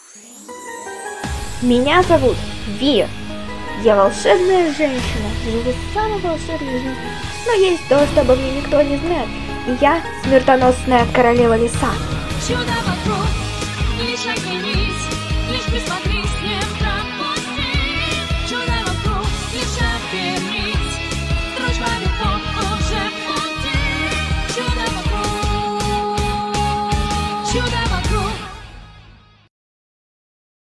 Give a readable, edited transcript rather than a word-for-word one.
Меня зовут Ви. Я волшебная женщина, живу самой волшебной жизнью, но есть то, что обо мне никто не знает, и я смертоносная королева леса.